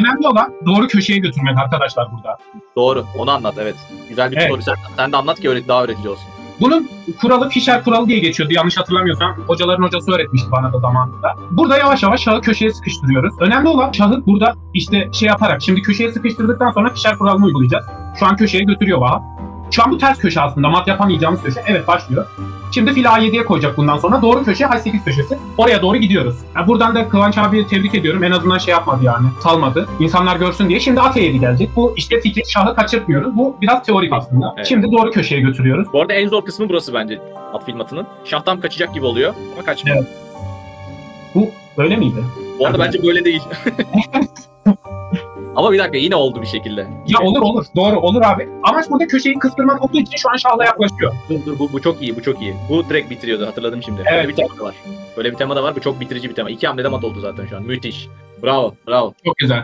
önemli olan doğru köşeye götürmek arkadaşlar burada. Doğru. Onu anlat, evet. Güzel bir soru. Sen de anlat ki daha öğretici olsun. Bunun kuralı Fischer kuralı diye geçiyordu. Yanlış hatırlamıyorsam hocaların hocası öğretmişti bana da zamanında. Burada yavaş yavaş şahı köşeye sıkıştırıyoruz. Önemli olan şahı burada işte şey yaparak, şimdi köşeye sıkıştırdıktan sonra Fischer kuralını uygulayacağız. Şu an köşeye götürüyor Vahap. Şu an bu ters köşe aslında. Mat yapamayacağımız köşe. Evet, başlıyor. Şimdi fil A7'ye koyacak bundan sonra. Doğru köşe H8 köşesi. Oraya doğru gidiyoruz. Yani buradan da Kıvanç abiyi tebrik ediyorum. En azından şey yapmadı yani. Salmadı. İnsanlar görsün diye. Şimdi at E7 gelecek. Bu işte fikir. Şahı kaçırtmıyoruz. Bu biraz teorik aslında. Evet. Şimdi doğru köşeye götürüyoruz. Bu arada en zor kısmı burası bence. At fil matının. Şahtan kaçacak gibi oluyor ama kaçmıyor. Evet. Bu böyle miydi? Bu arada bence böyle değil. Ama bir dakika, yine oldu bir şekilde. Ya olur. Doğru olur abi. Amaç burada köşeyi kıstırmak olduğu için şu an şahla yaklaşıyor. Dur bu çok iyi, bu çok iyi. Bu direkt bitiriyordu, hatırladım şimdi. Evet. Böyle bir tema da var. Böyle bir tema da var. Bu çok bitirici bir tema. 2 hamlede mat oldu zaten şu an. Müthiş. Bravo. Çok güzel.